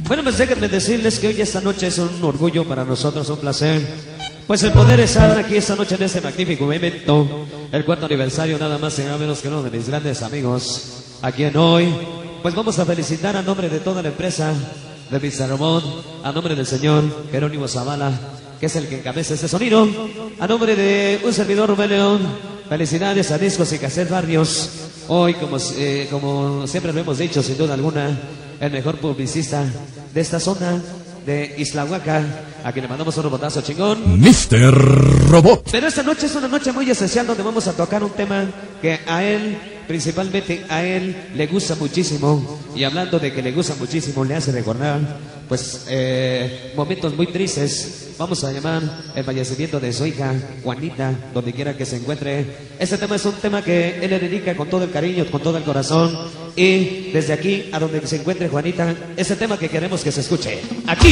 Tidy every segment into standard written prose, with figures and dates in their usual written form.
Bueno, pues déjenme decirles que hoy esta noche es un orgullo para nosotros, un placer, pues el poder estar aquí esta noche en este magnífico evento, el 4º aniversario, nada más y nada menos que uno de mis grandes amigos, a quien hoy, pues vamos a felicitar a nombre de toda la empresa de Mr. Ramón, a nombre del señor Jerónimo Zavala, que es el que encabeza este sonido, a nombre de un servidor Rubén León. Felicidades a Discos y Cassette Barrios. Hoy, como siempre lo hemos dicho, sin duda alguna, el mejor publicista de esta zona de Islahuaca, a quien le mandamos un robotazo chingón, Mr. Robot. Pero esta noche es una noche muy especial donde vamos a tocar un tema que a él, principalmente a él, le gusta muchísimo. Y hablando de que le gusta muchísimo, le hace recordar pues momentos muy tristes. Vamos a llamar el fallecimiento de su hija Juanita, donde quiera que se encuentre. Este tema es un tema que él le dedica con todo el cariño, con todo el corazón. Y desde aquí, a donde se encuentre Juanita, este tema que queremos que se escuche aquí.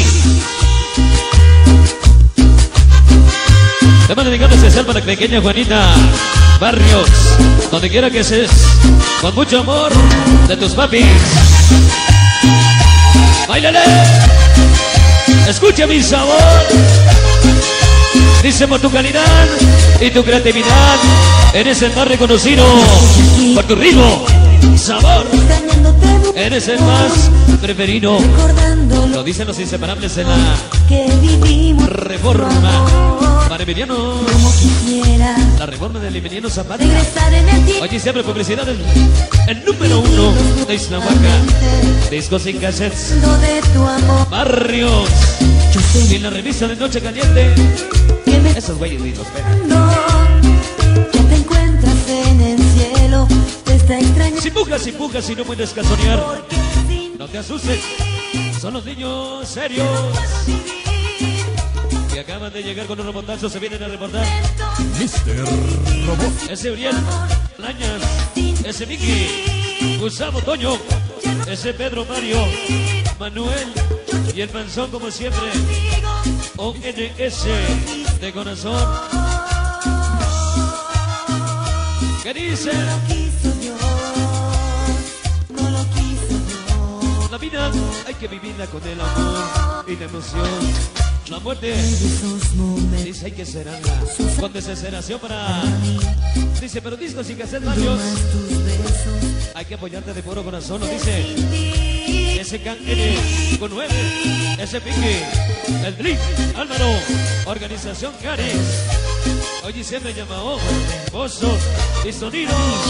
Tema dedicado especial para la pequeña Juanita Barrios, donde quiera que estés, con mucho amor de tus papis. ¡Báilale! Escucha mi sabor. Dice por tu calidad y tu creatividad, eres el más reconocido por tu ritmo, sabor. Eres el más preferido. Lo dicen los inseparables en la reforma para Emiliano. La reforma del Emiliano Zapata. Oye, siempre publicidad el número 1 de Islahuaca. Discos y cassettes Barrios. Y en la revista de Noche Caliente, esos güeyes ni los ven. Ya te encuentras en el cielo, te está extrañando. Si pujas y no puedes casonear, no te asustes, son los niños serios que acaban de llegar con un robotazo, se vienen a reportar. Mr. Robot. Ese Uriel Lañas, ese Miki, Gustavo Toño, ese Pedro Mario, Manuel y el Manzón como siempre. ONS de corazón. ¿Qué dice? La vida hay que vivirla con el amor y la emoción. La muerte dice hay que cerrarla con desesperación para... Dice, pero Discos y Cassette Barrios, hay que apoyarte de puro corazón, lo dice ese Can N con 9, ese Pique, el Drip, Álvaro, Organización Caris. Oye, siempre llama O, Bozo y Sonido.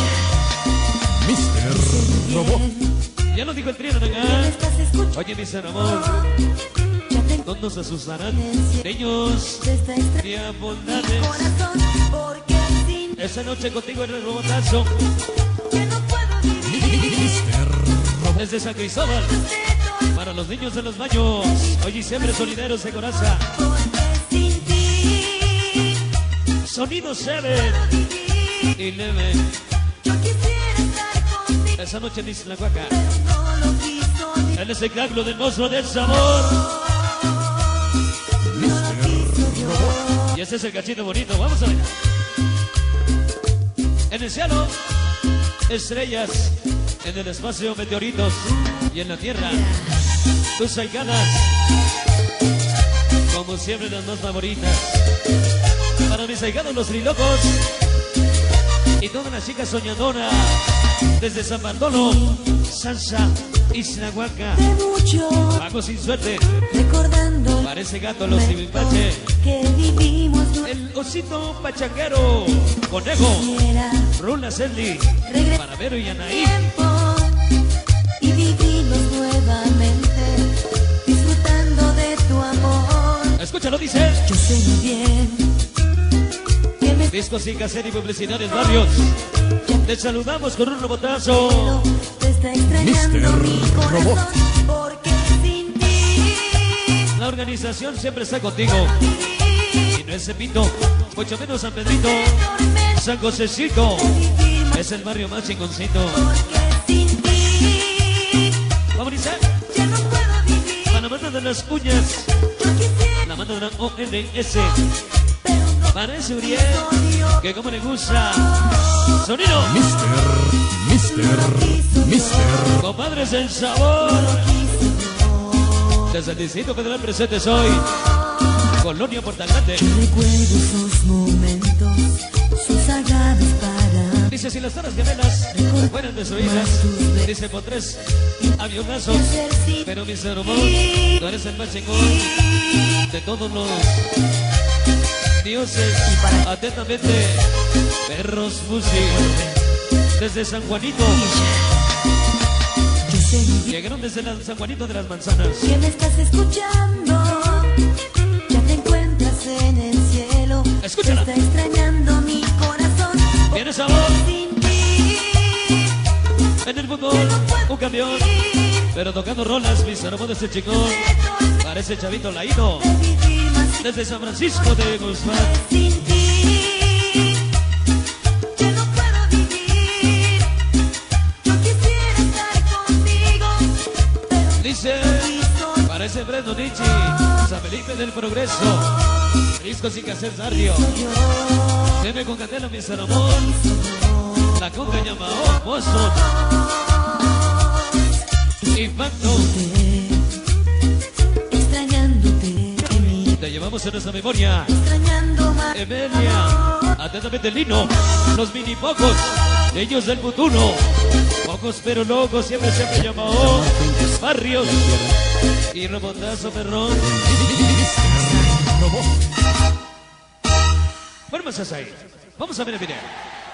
Mr. Robot. Ya lo dijo el trío de acá. Oye, mi ser amor, no nos asustarán niños ni a bondades. Esa noche contigo en el robotazo. Desde San Cristóbal para los niños de los baños. Oye, siempre solideros de coraza. Sonido 7 y Leve. Esa noche en Islahuaca, el espectáculo del monstruo del sabor. Y ese es el cachito bonito, vamos a ver. En el cielo, estrellas, en el espacio, meteoritos, y en la tierra, tus ahijadas, como siempre las más favoritas. Para mis ahijados los trilocos y todas las chicas soñadoras, desde San Bartolo, Sansa, Islahuaca, Pago sin suerte, parece gato los Tibipache, el osito pachanguero, Conejo, Rula Selly, para Vero y Anaí. Y vivimos nuevamente, disfrutando de tu amor. Escúchalo, dice. Yo sé muy bien que me Discos y Cassette y Publicidades Barrios. Te saludamos con un robotazo. te está extrañando Mr. mi corazón, Robot. porque sin ti La organización siempre está contigo. Y no es Cepito, mucho menos San Pedrito, San Josecito. Es el barrio más chingoncito. sin ti Vamos a iniciar. ya no puedo vivir. Para la banda de las uñas, Yo quisiera, la banda de la ONS. pero no Para ese Uriel, que como le gusta. Sonido. Mr. Compadres del sabor. Desde el Distrito Federal presentes hoy, Colonia Portalante. Recuerdo esos momentos, son sagrados para Dice, si las Torres Gemelas fueran destruidas, dice, por 3 avionazos, pero mi hermano, tú eres el más chingón de todos los dioses. Atentamente, Perros Fusi, desde San Juanito. Llegaron desde San Juanito de las Manzanas. que me estás escuchando, ya te encuentras en el cielo. Escúchala. Te está extrañando mi corazón. Viene esa voz Sin ti, en el mundo, un camión, pero tocando rolas, mis hermanos de chingón. Parece chavito laído, de vivir más desde San Francisco de Guzmán. sin ti. Yo no puedo vivir. Yo quisiera estar contigo, pero Dice, parece Breno Nietzsche, San Felipe del Progreso, discos y cassettes Ardio. yo Deme con candela, mis hermanos. La conga Yamao, Boston y Facto. extrañándote de mí, Te llevamos en nuestra memoria. extrañando más. Emelia, atentamente Lino, los mini pocos, ellos del futuro. Pocos pero locos, siempre Yamao. Barrios y Robotazo Perrón. Robot. Bueno, más ahí. Vamos a ver el video.